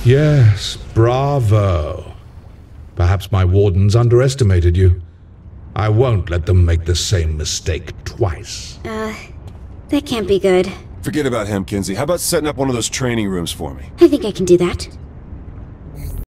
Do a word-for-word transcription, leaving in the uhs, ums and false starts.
Yes, bravo. Perhaps my wardens underestimated you. I won't let them make the same mistake twice. Uh, that can't be good. Forget about him, Kinzie. How about setting up one of those training rooms for me? I think I can do that.